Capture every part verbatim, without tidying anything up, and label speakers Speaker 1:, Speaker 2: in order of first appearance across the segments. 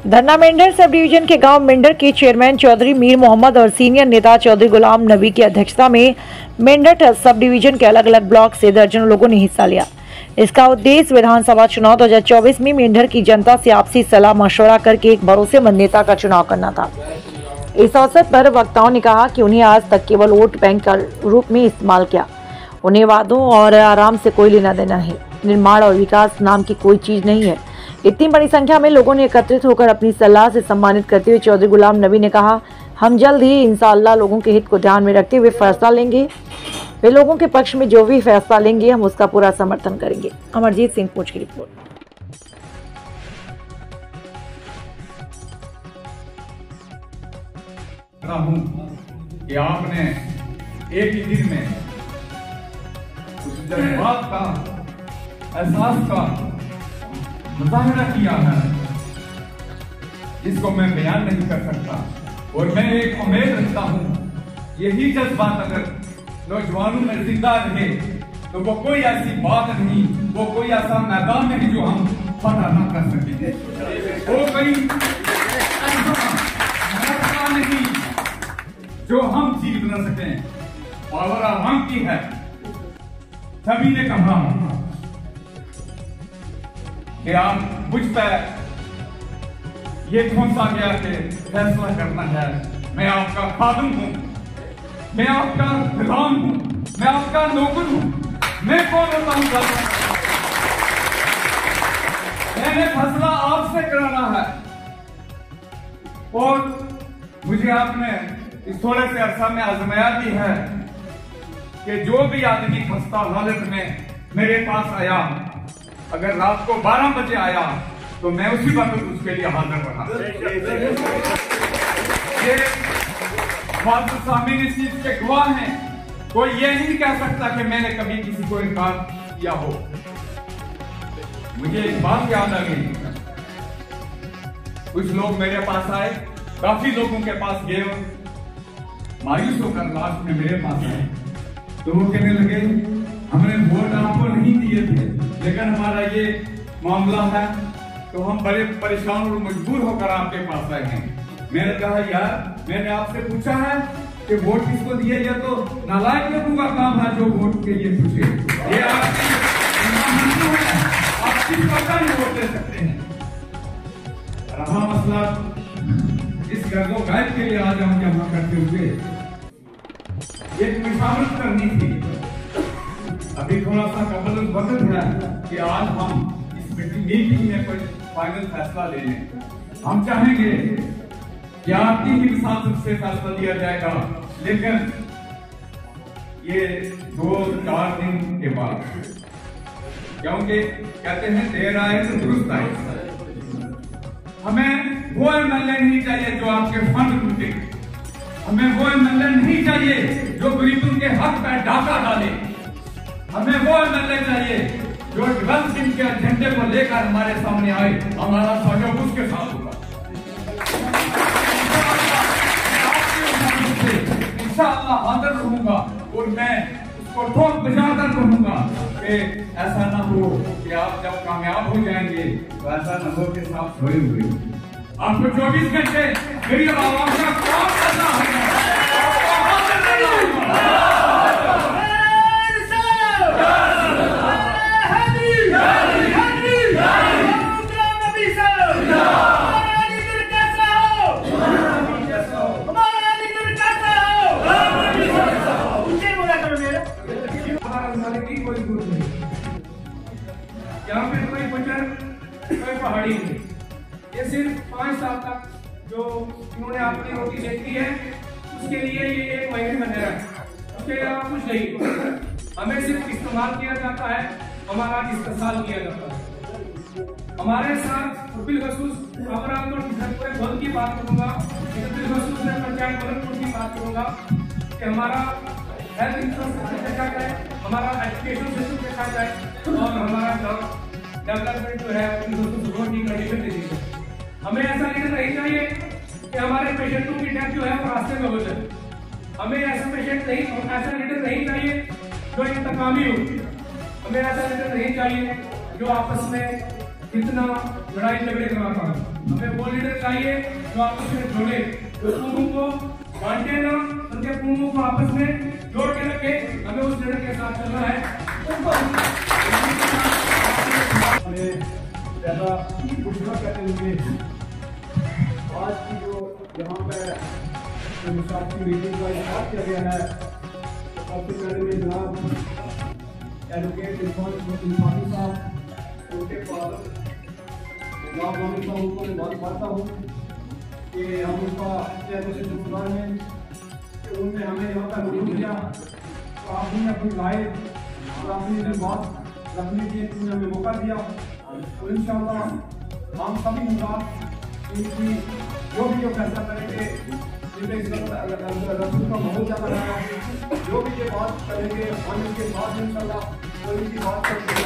Speaker 1: धरना Mendhar sub division के गांव मेंढर के चेयरमैन चौधरी मीर मोहम्मद और सीनियर नेता चौधरी गुलाम नबी की अध्यक्षता में मेंढर सब डिवीजन के अलग अलग ब्लॉक से दर्जनों लोगों ने हिस्सा लिया। इसका उद्देश्य विधानसभा चुनाव दो हजार चौबीस में मेंढर की जनता से आपसी सलाह मशवरा करके एक भरोसेमंद नेता का चुनाव करना था। इस अवसर पर वक्ताओं ने कहा कि उन्हें आज तक केवल वोट बैंक का रूप में इस्तेमाल किया। उन्हें वादों और आराम से कोई लेना देना है, निर्माण और विकास नाम की कोई चीज नहीं है। इतनी बड़ी संख्या में लोगों ने एकत्रित होकर अपनी सलाह से सम्मानित करते हुए चौधरी गुलाम नबी ने कहा, हम जल्द ही इंशाअल्लाह लोगों के हित को ध्यान में रखते हुए फैसला लेंगे। वे लोगों के पक्ष में जो भी फैसला लेंगे हम उसका पूरा समर्थन करेंगे। अमरजीत सिंह पूछ की रिपोर्ट।
Speaker 2: कि आपने एक ही दिन में उस जज्बात का, एहसास का मुजाहरा किया है जिसको मैं बयान नहीं कर सकता। और मैं एक उम्मीद रखता हूँ यही जज्बात अगर नौजवानों में जिंदा रहे तो वो कोई ऐसी बात नहीं, वो कोई ऐसा मैदान नहीं जो हम फतह न कर सकेंगे, वो कोई ऐसा नहीं जो हम जीत न सकें। पावर आवाम की है। सभी ने कहा कि आप मुझ पर ये ठोंसा गया कि फैसला करना है। मैं आपका खादिम हूं, मैं आपका गुलाम हूं, मैं आपका नौकर हूं। मैं कौन होता हूं? मैंने फैसला आपसे कराना है। और मुझे आपने इस थोड़े से अरसा में आजमाया भी है कि जो भी आदमी खस्ता हालत में मेरे पास आया, अगर रात को बारह बजे आया तो मैं उसी वक्त उसके लिए हाजिर रहा। ये सामीन इस चीज के गवाह हैं। कोई ये नहीं कह सकता कि मैंने कभी किसी को इनकार किया हो। मुझे एक बात याद आ गई, कुछ लोग मेरे पास आए, काफी लोगों के पास गए, मायूस होकर लास्ट में मेरे पास आए तो वो कहने लगे हमने वोट आपको नहीं दिए थे लेकिन हमारा ये मामला है तो हम बड़े परेशान और मजबूर होकर आपके पास आए हैं। मैंने कहा यार, मैंने आपसे पूछा है कि वोट किसको दिए, या तो नालायक लोगों का काम है जो वोट के लिए पूछे। ये आपकी है, आप किस प्रकार में वोट दे सकते हैं। रहा मसला इस गर्दो गायब के लिए आज हम जमा करते हुए एक मिसावत करनी थी। अभी थोड़ा सा कबल वक्त है कि आज हम इस मीटिंग में कोई फाइनल फैसला ले लें। हम चाहेंगे कि आपकी ही मिसावत से फैसला लिया जाएगा, लेकिन ये दो चार दिन के बाद, क्योंकि कहते हैं देर आए तो दुरुस्त आए। हमें वो एमएलए नहीं चाहिए जो आपके फंड लूटे, हमें वो एमएलए नहीं चाहिए जो गरीबों के हक पर डाका डाले, हमें वो एमएलए चाहिए जो डेवलपमेंट के एजेंडे को लेकर हमारे सामने आए। हमारा सहयोग उसके साथ होगा। इंशाअल्लाह हाजिर रहूंगा और मैं उसको ठोक बजाकर कहूंगा कि ऐसा ना हो कि आप जब कामयाब हो जाएंगे तो ऐसा न हो कि साथ सोए हुए। आपको चौबीस घंटे मेरी आवाम का काम करना होगा। यहाँ पे कोई बचर कोई पहाड़ी नहीं, ये सिर्फ पांच साल तक जो इन्होंने अपनी रोटी देखी है उसके लिए ये एक महीने बने रहे, उसके अलावा कुछ नहीं। हमें सिर्फ इस्तेमाल किया जाता है, हमारा इस्तेसाल किया जाता है। हमारे साथ बिलखसूस बहुत की बात करूंगा, बिलखसूस में पंचायत बलनपुर की बात करूंगा कि हमारा हेल्थ इंश्योरेंस देखा जाए, हमारा एजुकेशन सिस्टम देखा जाए और हमारा डेवलपमेंट जो है रोड की कंडीशन देखी जाए। हमें ऐसा लीडर नहीं चाहिए कि हमारे पेशेंटों की डेथ जो है वो रास्ते में हो जाए। हमें ऐसा पेशेंट नहीं, ऐसा लीडर नहीं चाहिए जो इंतकामी हो। हमें ऐसा लीडर नहीं चाहिए जो आपस में कितना लड़ाई झगड़े कराता हूँ। हमें वो लीडर चाहिए जो आपस में जोड़े, जो कुओं को बांटे ना, उनके कुओं को आपस में जोड़ के रखे। हमें उस लीडर के साथ चलना है। ज्यादा कुछ न कहते हुए आज की जो यहाँ पे की मीटिंग का इंतजार किया गया है, सबसे पहले मैं जनाब एडवोकेट इरफान साहब उनके पास जनाब मामिर साहब उनको मैं बात करता हूँ कि हम उनका चेहरे से शुक्रगुजार हैं कि उनने हमें यहाँ पर मौजूद किया। तो आपने अपनी राय और अपनी बात रखने के लिए हमें मौका दिया। तो इंशाअल्लाह हम सभी होगा इनकी जो भी जो फैसला करेंगे, रसूल का माहौल ज़्यादा है, जो भी ये बात करेंगे हम इनके साथ इंशाअल्लाह कोई भी बात करेंगे।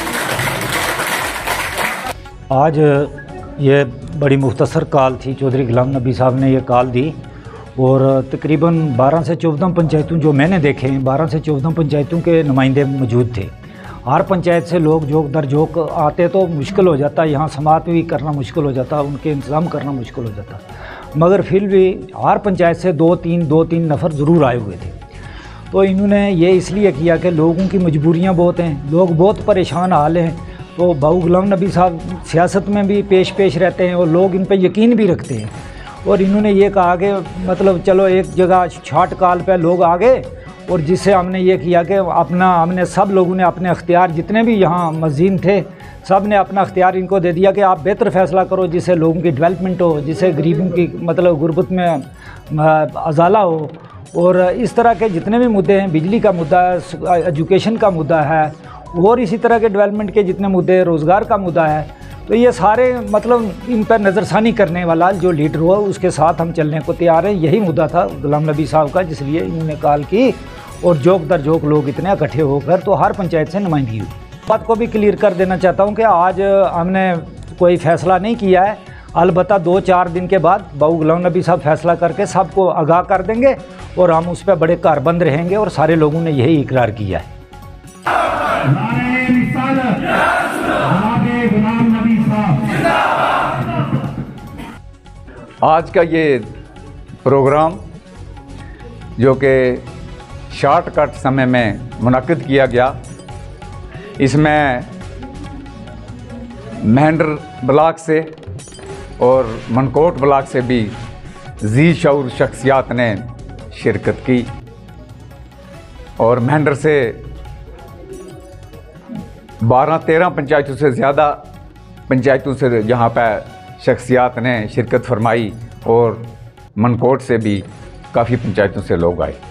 Speaker 3: आज ये बड़ी मुख्तसर कॉल थी, चौधरी गुलाम नबी साहब ने ये कॉल दी और तकरीबन बारह से चौदह पंचायतों जो मैंने देखे हैं, बारह से चौदह पंचायतों के नुमाइंदे मौजूद थे। हर पंचायत से लोग जोक दर जोक आते तो मुश्किल हो जाता, यहाँ समात भी करना मुश्किल हो जाता, उनके इंतज़ाम करना मुश्किल हो जाता, मगर फिर भी हर पंचायत से दो तीन दो तीन नफ़र ज़रूर आए हुए थे। तो इन्होंने ये इसलिए किया कि लोगों की मजबूरियाँ बहुत हैं, लोग बहुत परेशान हाल हैं। तो भाऊ गुलाम नबी साहब सियासत में भी पेश पेश रहते हैं और लोग इन पर यकीन भी रखते हैं। और इन्होंने ये कहा कि मतलब चलो एक जगह शॉर्ट कॉल पे लोग आ गए और जिससे हमने ये किया कि अपना हमने सब लोगों ने अपने अख्तियार जितने भी यहाँ मज़ीन थे सब ने अपना अख्तियार इनको दे दिया कि आप बेहतर फ़ैसला करो जिससे लोगों की डेवलपमेंट हो, जिससे गरीबों की मतलब गुर्बत में अजाला हो। और इस तरह के जितने भी मुद्दे हैं, बिजली का मुद्दा है, एजुकेशन का मुद्दा है और इसी तरह के डेवलपमेंट के जितने मुद्दे, रोज़गार का मुद्दा है, तो ये सारे मतलब इन पर नज़रसानी करने वाला जो लीडर हुआ उसके साथ हम चलने को तैयार हैं। यही मुद्दा था गुलाम नबी साहब का, जिसलिए इन्होंने कॉल की और जोक दर जोक लोग इतने इकट्ठे होकर तो हर पंचायत से नुमाइंदगी हुई। बात को भी क्लियर कर देना चाहता हूँ कि आज हमने कोई फ़ैसला नहीं किया है, अलबत्ता दो चार दिन के बाद भाऊ गुलाम नबी साहब फैसला करके सबको आगाह कर देंगे और हम उस पर बड़े कारबंद रहेंगे और सारे लोगों ने यही इकरार किया है।
Speaker 4: आज का ये प्रोग्राम जो कि शॉर्टकट समय में मुनक्किद किया गया, इसमें महेंद्र ब्लॉक से और मनकोट ब्लॉक से भी जी शऊर शख्सियात ने शिरकत की और महेंद्र से बारह तेरह पंचायतों से ज़्यादा पंचायतों से यहाँ पर शख्सियात ने शिरकत फरमाई और मनकोट से भी काफ़ी पंचायतों से लोग आए।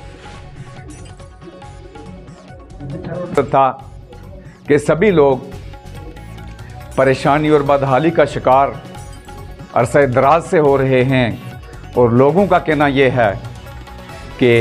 Speaker 4: तो था कि सभी लोग परेशानी और बदहाली का शिकार अरसे दराज से हो रहे हैं और लोगों का कहना यह है कि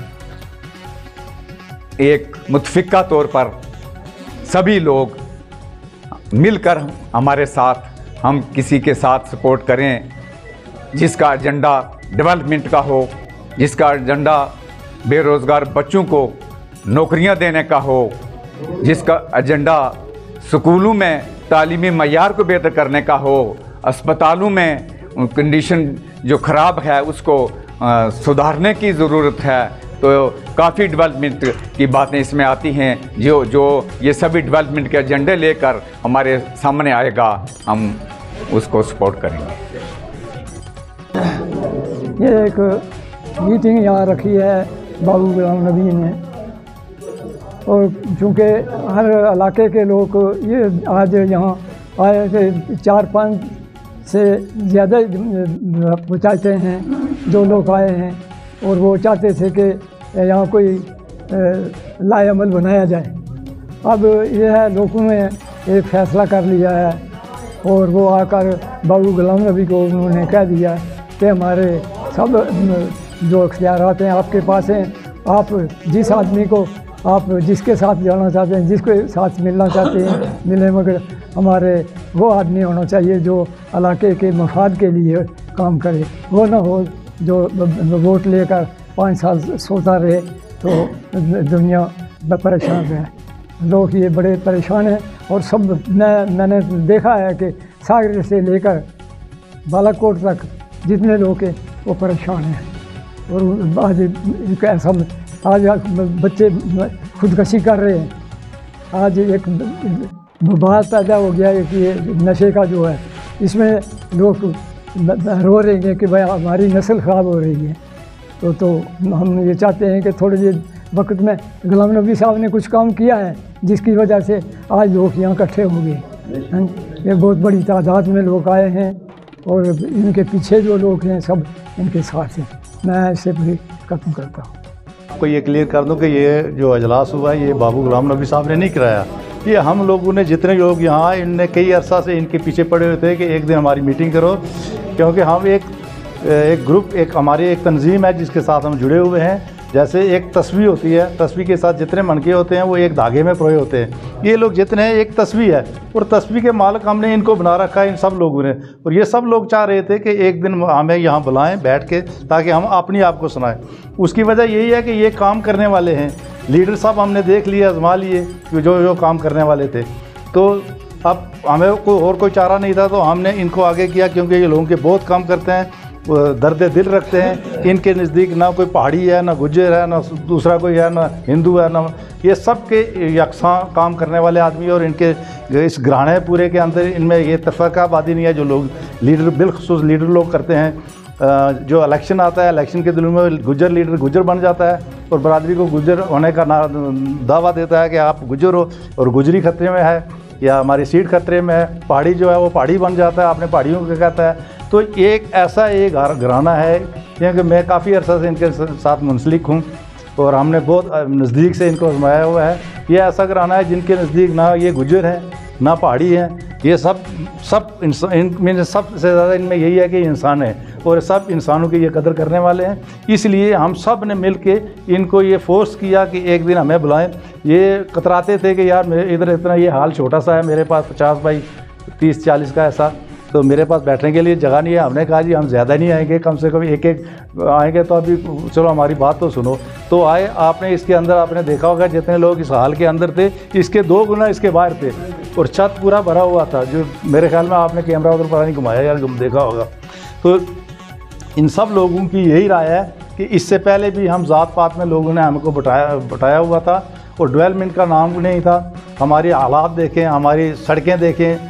Speaker 4: एक मुतफ़िका तौर पर सभी लोग मिलकर हमारे साथ, हम किसी के साथ सपोर्ट करें जिसका एजेंडा डेवलपमेंट का हो, जिसका एजेंडा बेरोज़गार बच्चों को नौकरियां देने का हो, जिसका एजेंडा स्कूलों में तालीमी मयार को बेहतर करने का हो, अस्पतालों में कंडीशन जो ख़राब है उसको आ, सुधारने की ज़रूरत है। तो काफ़ी डेवलपमेंट की बातें इसमें आती हैं, जो जो ये सभी डेवलपमेंट के एजेंडे लेकर हमारे सामने आएगा, हम उसको सपोर्ट करेंगे।
Speaker 5: ये एक मीटिंग यहाँ रखी है भाऊ गुलाम नबी ने, और चूँकि हर इलाके के लोग ये आज यहाँ आए थे, चार पाँच से ज़्यादा पंचायतें हैं जो लोग आए हैं और वो चाहते थे कि यहाँ कोई लाएअमल बनाया जाए। अब यह है लोगों ने एक फ़ैसला कर लिया है और वो आकर भाऊ गुलाम नबी को उन्होंने कह दिया कि हमारे सब जो अख्तियारात हैं आपके पास हैं, आप जिस आदमी को आप जिसके साथ जाना चाहते हैं, जिसके साथ मिलना चाहते हैं मिलें, मगर हमारे वो आदमी होना चाहिए जो इलाके के मफाद के लिए काम करे, वो ना हो जो वोट लेकर पाँच साल सोता रहे तो दुनिया परेशान है। लोग ये बड़े परेशान हैं और सब मैं मैंने देखा है कि सागर से लेकर बालाकोट तक जितने लोग हैं वो परेशान हैं। और आज एक ऐसा आज बच्चे खुदकशी कर रहे हैं। आज एक बात पैदा हो गया है कि ये नशे का जो है इसमें लोग रो रहे हैं कि भाई हमारी नस्ल ख़राब हो रही है। तो तो हम ये चाहते हैं कि थोड़े देर वक्त में गुलाम नबी साहब ने कुछ काम किया है जिसकी वजह से आज लोग यहाँ इकट्ठे हो गए। ये बहुत बड़ी तादाद में लोग आए हैं और इनके पीछे जो लोग हैं सब इनके साथ हैं। मैं इससे पूरी खत्म करता हूँ।
Speaker 6: आपको ये क्लियर कर दूं कि ये जो अजलास हुआ है ये बाबू गुलाम नबी साहब ने नहीं कराया। ये हम लोगों ने जितने लोग यहाँ आए इनने कई अरसा से इनके पीछे पड़े हुए थे कि एक दिन हमारी मीटिंग करो, क्योंकि हम एक एक ग्रुप एक हमारी एक तंजीम है जिसके साथ हम जुड़े हुए हैं। जैसे एक तस्वीर होती है, तस्वीर के साथ जितने मनके होते हैं वो एक धागे में परोए होते हैं। ये लोग जितने हैं एक तस्वीर है और तस्वीर के मालिक हमने इनको बना रखा है इन सब लोगों ने। और ये सब लोग चाह रहे थे कि एक दिन हमें यहाँ बुलाएं बैठ के ताकि हम अपनी आप को सुनाएं। उसकी वजह यही है कि ये काम करने वाले हैं। लीडर साहब हमने देख लिए, आजमा लिए कि जो जो काम करने वाले थे। तो अब हमें कोई और कोई चारा नहीं था तो हमने इनको आगे किया, क्योंकि ये लोगों के बहुत काम करते हैं, दर्द दिल रखते हैं। इनके नज़दीक ना कोई पहाड़ी है, ना गुज्जर है, ना दूसरा कोई है, ना हिंदू है, ना ये सब के यकसां काम करने वाले आदमी। और इनके इस घराने पूरे के अंदर इनमें ये तफरकाबादी नहीं है जो लोग लीडर बिलखसूस लीडर लोग करते हैं। जो इलेक्शन आता है, इलेक्शन के दिनों में गुज्जर लीडर गुज्जर बन जाता है और बरादरी को गुज्जर होने का ना दावा देता है कि आप गुज्जर हो और गुजरी खतरे में है या हमारी सीट खतरे में है। पहाड़ी जो है वो पहाड़ी बन जाता है, अपने पहाड़ियों को कहता है। तो एक ऐसा एक घराना है, क्योंकि मैं काफ़ी अर्सा से इनके साथ मुंसलिक हूँ और हमने बहुत नज़दीक से इनको आजमाया हुआ है। ये ऐसा घराना है जिनके नज़दीक ना ये गुज्जर हैं ना पहाड़ी हैं, ये सब सब इनमें सबसे ज़्यादा इनमें यही है कि इंसान है और सब इंसानों की ये कदर करने वाले हैं। इसलिए हम सब ने मिल के इनको ये फोर्स किया कि एक दिन हमें बुलाएं। ये कतराते थे कि यार मेरे इधर इतना ये हाल छोटा सा है, मेरे पास पचास बाई तीस चालीस का ऐसा, तो मेरे पास बैठने के लिए जगह नहीं है। हमने कहा जी हम ज़्यादा नहीं आएंगे, कम से कम एक एक आएंगे तो अभी चलो हमारी बात तो सुनो। तो आए, आपने इसके अंदर आपने देखा होगा जितने लोग इस हाल के अंदर थे इसके दो गुना इसके बाहर थे और छत पूरा भरा हुआ था। जो मेरे ख्याल में आपने कैमरा उधर पता नहीं घुमाया यार, देखा होगा। तो इन सब लोगों की यही राय है कि इससे पहले भी हम ज़ात पात में लोगों ने हमको बताया बताया हुआ था और डेवलपमेंट का नाम नहीं था। हमारी हालात देखें, हमारी सड़कें देखें,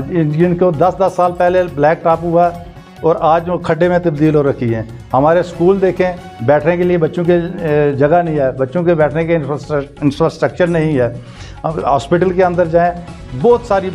Speaker 6: जिनको दस दस साल पहले ब्लैक टॉप हुआ और आज वो खड्डे में तब्दील हो रखी हैं। हमारे स्कूल देखें, बैठने के लिए बच्चों के जगह नहीं है, बच्चों के बैठने के इंफ्रास्ट्रक्चर नहीं है। अब हॉस्पिटल के अंदर जाएं, बहुत सारी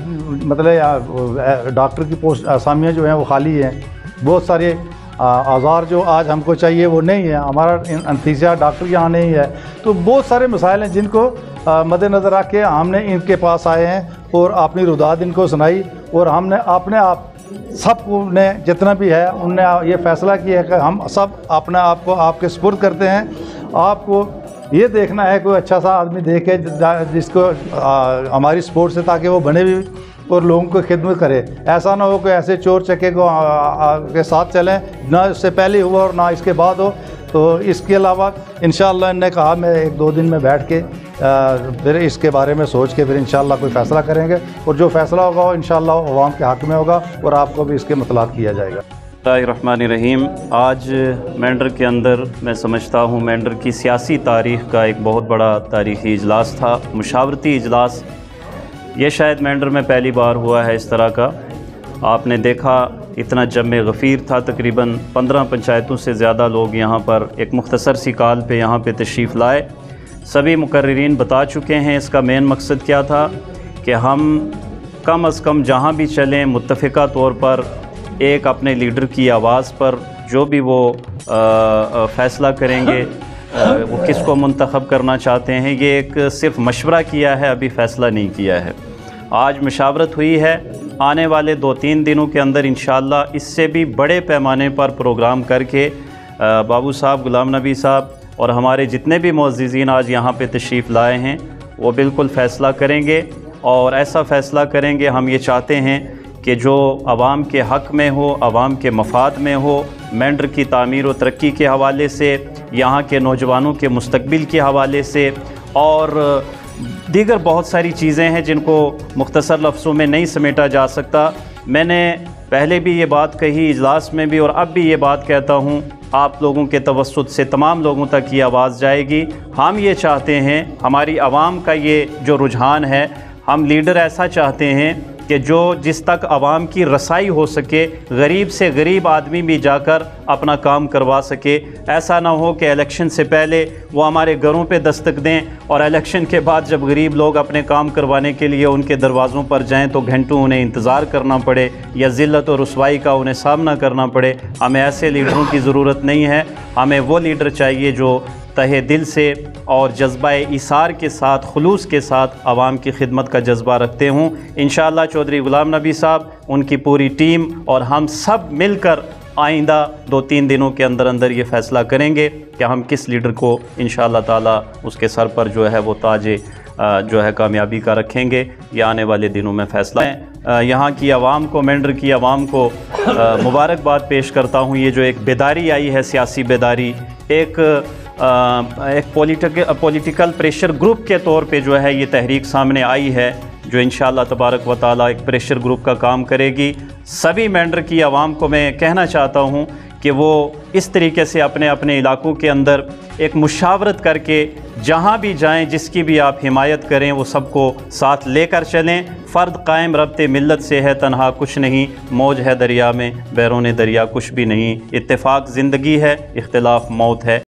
Speaker 6: मतलब डॉक्टर की पोस्ट असामियाँ जो हैं वो खाली हैं। बहुत सारे औज़ार जो आज हमको चाहिए वो नहीं है, हमारा अंतीजा डॉक्टर यहाँ नहीं है। तो बहुत सारे मसाइल हैं जिनको मद्देनज़र रख के हमने इनके पास आए हैं और अपनी रुदात इनको सुनाई और हमने अपने आप सब ने जितना भी है उनने ये फ़ैसला किया है कि हम सब अपने आप को आपके सुपुर्द करते हैं। आपको ये देखना है कोई अच्छा सा आदमी देखे जिसको आ, हमारी सपोर्ट से, ताकि वो बने भी और लोगों को खिदमत करे। ऐसा ना हो कि ऐसे चोर चक्के को आ, आ, के साथ चलें, ना इससे पहले हुआ और ना इसके बाद हो। तो इसके अलावा इंशाअल्लाह इन्होंने कहा मैं एक दो दिन में बैठ के आ, फिर इसके बारे में सोच के फिर इंशाअल्लाह कोई फ़ैसला करेंगे और जो फ़ैसला होगा वो इंशाअल्लाह अवाम के हक़ में होगा और आपको भी इसके मतलब किया जाएगा।
Speaker 7: बिस्मिल्लाहिर्रहमानिर्रहीम। आज मेंढर के अंदर मैं समझता हूँ मेंढर की सियासी तारीख़ का एक बहुत बड़ा तारीख़ी इजलास था, मुशावरती इजलास। ये शायद मेंढर में पहली बार हुआ है इस तरह का। आपने देखा इतना जम गफ़ीर था, तकरीबन पंद्रह पंचायतों से ज़्यादा लोग यहाँ पर एक मुख्तसर सी कॉल पे यहाँ पे तशरीफ़ लाए। सभी मुकर्रिरीन बता चुके हैं इसका मेन मकसद क्या था कि हम कम अज़ कम जहाँ भी चलें मुत्तफ़िका तौर पर एक अपने लीडर की आवाज़ पर जो भी वो फ़ैसला करेंगे, आ, वो किसको मुंतखब करना चाहते हैं, ये एक सिर्फ मशवरा किया है, अभी फ़ैसला नहीं किया है। आज मशावरत हुई है, आने वाले दो तीन दिनों के अंदर इंशाअल्लाह इससे भी बड़े पैमाने पर प्रोग्राम करके बाबू साहब, गुलाम नबी साहब और हमारे जितने भी मुअज़्ज़िज़ीन आज यहाँ पे तशरीफ़ लाए हैं वो बिल्कुल फ़ैसला करेंगे और ऐसा फ़ैसला करेंगे हम ये चाहते हैं कि जो आवाम के हक़ में हो, आवाम के मफाद में हो, मेंढर की तामीर व तरक्की के हवाले से, यहाँ के नौजवानों के मुस्तकबिल के हवाले से और दीगर बहुत सारी चीज़ें हैं जिनको मुख्तसर लफ्ज़ों में नहीं समेटा जा सकता। मैंने पहले भी ये बात कही इजलास में भी और अब भी ये बात कहता हूँ, आप लोगों के तवस्सुत से तमाम लोगों तक ये आवाज़ जाएगी। हम ये चाहते हैं, हमारी आवाम का ये जो रुझान है, हम लीडर ऐसा चाहते हैं कि जो जिस तक आवाम की रसाई हो सके, गरीब से गरीब आदमी भी जाकर अपना काम करवा सके। ऐसा ना हो कि इलेक्शन से पहले वो हमारे घरों पे दस्तक दें और इलेक्शन के बाद जब गरीब लोग अपने काम करवाने के लिए उनके दरवाज़ों पर जाएं तो घंटों उन्हें इंतज़ार करना पड़े या ज़िल्लत और रुसवाई का उन्हें सामना करना पड़े। हमें ऐसे लीडरों की ज़रूरत नहीं है। हमें वो लीडर चाहिए जो तहे दिल से और जज्बा इसार के साथ, खुलूस के साथ आवाम की खिदमत का जज्बा रखते हों। इंशाअल्लाह चौधरी गुलाम नबी साहब, उनकी पूरी टीम और हम सब मिलकर आइंदा दो तीन दिनों के अंदर अंदर ये फ़ैसला करेंगे कि हम किस लीडर को इंशाअल्लाह ताला उसके सर पर जो है वो ताजे जो है कामयाबी का रखेंगे। ये आने वाले दिनों में फ़ैसला है। यहाँ की आवाम को, मेंढर की आवाम को मुबारकबाद पेश करता हूँ। ये जो एक बेदारी आई है, सियासी बेदारी, एक आ, एक पॉलिटिकल पॉलिटिकल प्रेशर ग्रुप के तौर पे जो है ये तहरीक सामने आई है, जो इंशाअल्लाह तबारक व ताला एक प्रेशर ग्रुप का काम करेगी। सभी मेंढर की आवाम को मैं कहना चाहता हूँ कि वो इस तरीके से अपने अपने इलाकों के अंदर एक मुशावरत करके जहाँ भी जाएं, जिसकी भी आप हिमायत करें, वो सबको साथ लेकर चलें। फ़र्द कायम रब्ते मिल्लत से है, तन्हा कुछ नहीं, मौज है दरिया में, बैरों दरिया कुछ भी नहीं। इत्तेफाक ज़िंदगी है, इख्तिलाफ मौत है।